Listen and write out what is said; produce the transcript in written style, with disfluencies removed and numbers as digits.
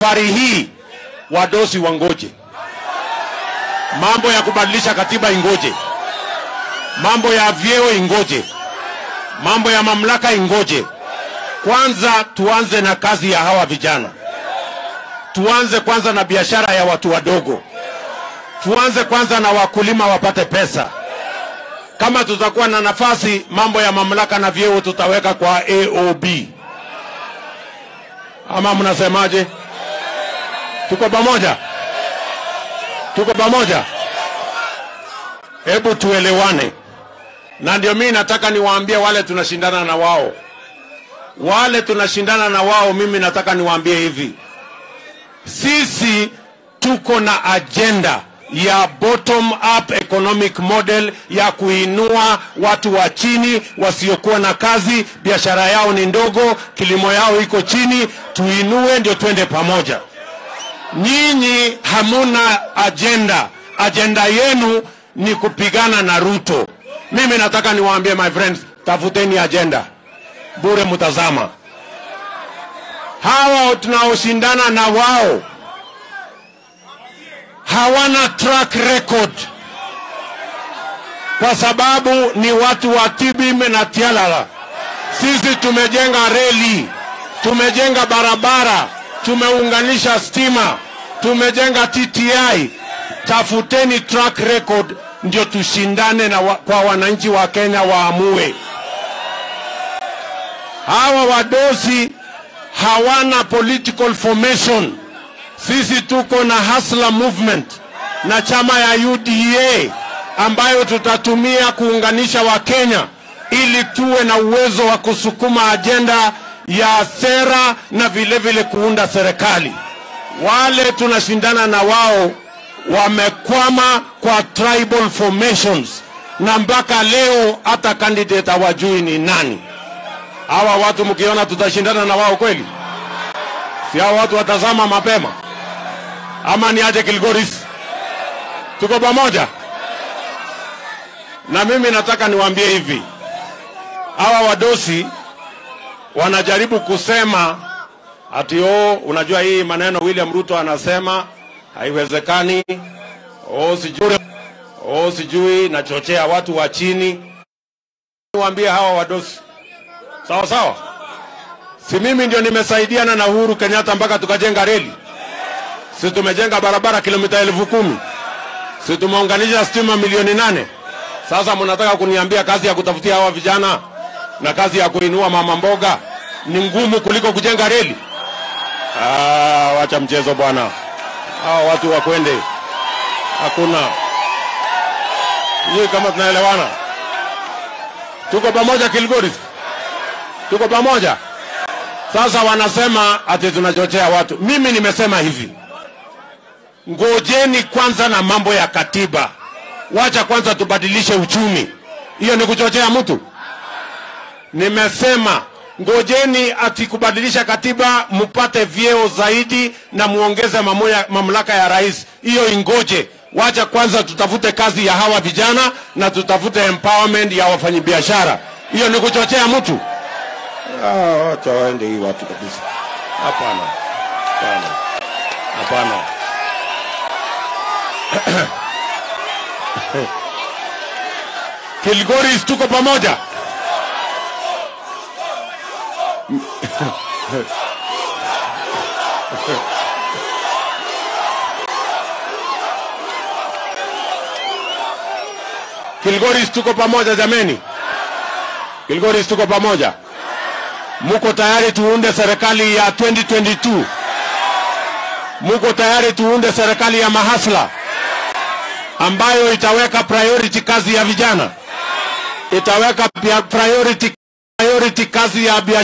Safari hii wadosi wangoje. Mambo ya kubadilisha katiba ingoje. Mambo ya vyeo ingoje. Mambo ya mamlaka ingoje. Kwanza tuanze na kazi ya hawa vijana. Tuanze kwanza na biashara ya watu wadogo. Tuanze kwanza na wakulima wapate pesa. Kama tutakuwa na nafasi, mambo ya mamlaka na vyeo tutaweka kwa AOB. Ama mnasemaje? Tuko pamoja? Tuko pamoja? Hebu tuelewane. Na ndio mimi nataka niwaambie wale tunashindana na wao. Wale tunashindana na wao, mimi nataka niwaambie hivi. Sisi tuko na agenda ya bottom up economic model ya kuinua watu wa chini wasiokuwa na kazi, biashara yao ni ndogo, kilimo yao iko chini, tuinue ndio twende pamoja. Nyinyi hamuna agenda. Agenda yenu ni kupigana na Ruto. Mimi nataka niwaambie my friends, tafuteni agenda. Bure mutazama. Hawa tunaoshindana na wao hawana track record, kwa sababu ni watu wa Tibime na Tialala. Sisi tumejenga reli, tumejenga barabara, tumeunganisha stima, tumejenga TTI. Tafuteni track record ndio tushindane na kwa wananchi wa Kenya waamue. Hawa wadosi hawana political formation. Sisi tuko na hustler movement na chama ya UDA ambayo tutatumia kuunganisha wa Kenya ili tuwe na uwezo wa kusukuma agenda ya sera na vile vile kuunda serikali. Wale tunashindana na wao wamekwama kwa tribal formations na mpaka leo hata candidate hawajui ni nani. Hawa watu mkiona tutashindana na wao kweli? Si hao watu watazama mapema? Ama ni aje Kilgoris? Tuko pamoja? Na mimi nataka niwaambie hivi. Hawa wadosi wanajaribu kusema ati unajua hii maneno William Ruto anasema haiwezekani. Sijui nachochea watu wa chini. Niwaambie hawa wadosi. Sawa sawa? Si mimi ndio nimesaidiana na Uhuru Kenyatta mpaka tukajenga reli? Si tumejenga barabara kilomita 10,000? Si tumeunganisha stima milioni 8? Sasa mnataka kuniambia kazi ya kutafutia hawa vijana na kazi ya kuinua mama mboga ni ngumu kuliko kujenga reli? Wacha mchezo bwana. Hawa watu wakwende. Hakuna. Hii kama tunaelewana. Tuko pamoja Kilgoris? Tuko pamoja? Sasa wanasema ati tunachochea watu. Mimi nimesema hivi. Ngojeni kwanza na mambo ya katiba. Wacha kwanza tubadilishe uchumi. Hiyo ni kuchochea mtu? Nimesema ngojeni ati kubadilisha katiba mpate vyeo zaidi na muongeze mamlaka ya rais. Hiyo ingoje. Wacha kwanza tutafute kazi ya hawa vijana na tutafute empowerment ya wafanyabiashara. Hiyo ni kuchochea mtu? Wacha waende hii watu kabisa. Hapana. Hapana. Hapana. Kilgoris tuko pamoja? Kilgoris tuko pamoja jameni? Kilgoris tuko pamoja? Muko tayari tuunde serikali ya 2022? Muko tayari tuunde serikali ya mahasla ambayo itaweka priority kazi ya vijana, itaweka priority kazi ya biashara?